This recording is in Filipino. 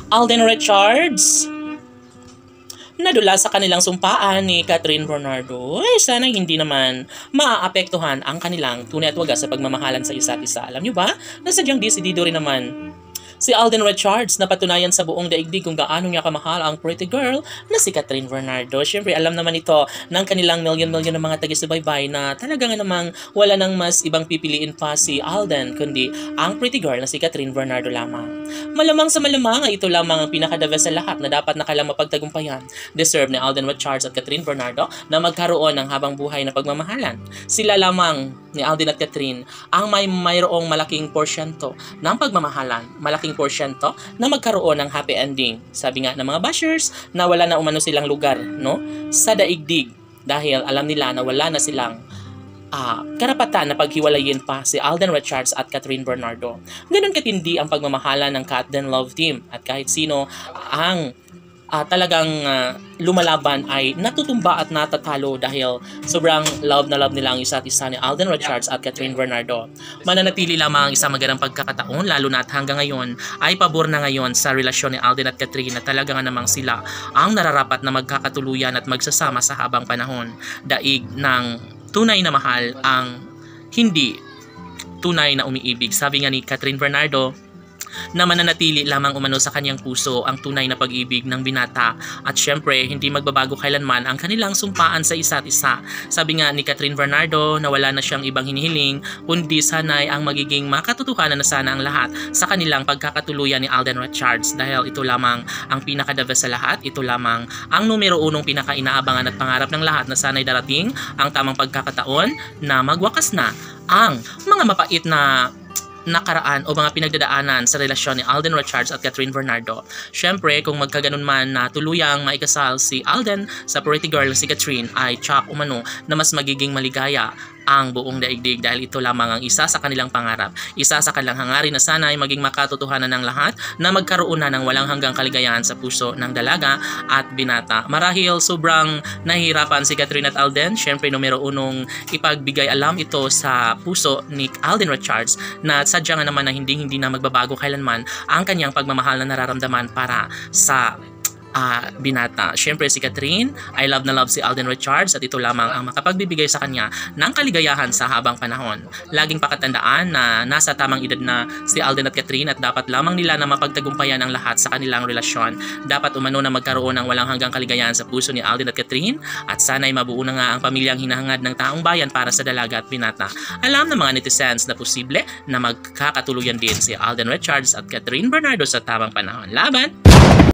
Alden Richards. Nadula sa kanilang sumpaan ni Catherine Bernardo. Sana hindi naman maaapektuhan ang kanilang tunay at wagas sa pagmamahalan sa isa't isa. Alam nyo ba, nasadyang desidido rin naman si Alden Richards na patunayan sa buong daigdig kung gaano niya kamahal ang pretty girl na si Catherine Bernardo. Siyempre, alam naman ito ng kanilang milyon-milyon ng mga taga-subaybay na talaga nga namang wala nang mas ibang pipiliin pa si Alden kundi ang pretty girl na si Catherine Bernardo lamang. Malamang sa malamang ay ito lamang ang pinaka-the best sa lahat na dapat nakalang mapagtagumpayan. Deserve ni Alden Richards at Catherine Bernardo na magkaroon ng habang buhay na pagmamahalan. Sila lamang ni Alden at Catherine ang mayroong malaking porsyento ng pagmamahalan, malaking porsyento na magkaroon ng happy ending. Sabi nga ng mga bashers na wala na umano silang lugar, no, sa daigdig dahil alam nila na wala na silang karapatan na paghiwalayin pa si Alden Richards at Catherine Bernardo. Ganun katindi ang pagmamahalan ng Cat Den Love Team at kahit sino ang talagang lumalaban ay natutumba at natatalo dahil sobrang love na love nila ang isa't isa ni Alden Richards at Catherine Bernardo. Mananatili lamang ang isang magandang pagkakataon lalo na at hanggang ngayon ay pabor na ngayon sa relasyon ni Alden at Catherine na talaga nga namang sila ang nararapat na magkakatuluyan at magsasama sa habang panahon. Daig ng tunay na mahal ang hindi tunay na umiibig. Sabi nga ni Catherine Bernardo na mananatili lamang umano sa kanyang puso ang tunay na pag-ibig ng binata at syempre hindi magbabago kailanman ang kanilang sumpaan sa isa't isa. Sabi nga ni Catherine Bernardo na wala na siyang ibang hinihiling kundi sanay ang magiging makatotohanan na sana ang lahat sa kanilang pagkakatuluyan ni Alden Richards dahil ito lamang ang pinaka-the best sa lahat, ito lamang ang numero unong pinaka-inaabangan at pangarap ng lahat na sana'y darating ang tamang pagkakataon na magwakas na ang mga mapait na nakaraan o mga pinagdadaanan sa relasyon ni Alden Richards at Catherine Bernardo. Syempre, kung magkaganon man na tuluyang maikasal si Alden sa pretty girl si Catherine ay tsak umano na mas magiging maligaya ang buong daigdig dahil ito lamang ang isa sa kanilang pangarap. Isa sa kanilang hangarin na sana ay maging makatotohanan ng lahat na magkaroon na ng walang hanggang kaligayahan sa puso ng dalaga at binata. Marahil sobrang nahihirapan si Catherine at Alden. Syempre, numero unong ipagbigay alam ito sa puso ni Alden Richards na sadya nga naman na hindi na magbabago kailanman ang kanyang pagmamahal na nararamdaman para sa binata. Syempre si Catherine I love na love si Alden Richards at ito lamang ang makapagbibigay sa kanya ng kaligayahan sa habang panahon. Laging pakatandaan na nasa tamang edad na si Alden at Catherine at dapat lamang nila na mapagtagumpayan ang lahat sa kanilang relasyon. Dapat umano na magkaroon ng walang hanggang kaligayahan sa puso ni Alden at Catherine at sana'y mabuo na nga ang pamilyang hinahangad ng taong bayan para sa dalaga at binata. Alam ng mga netizens na posible na magkakatuluyan din si Alden Richards at Catherine Bernardo sa tamang panahon. Laban!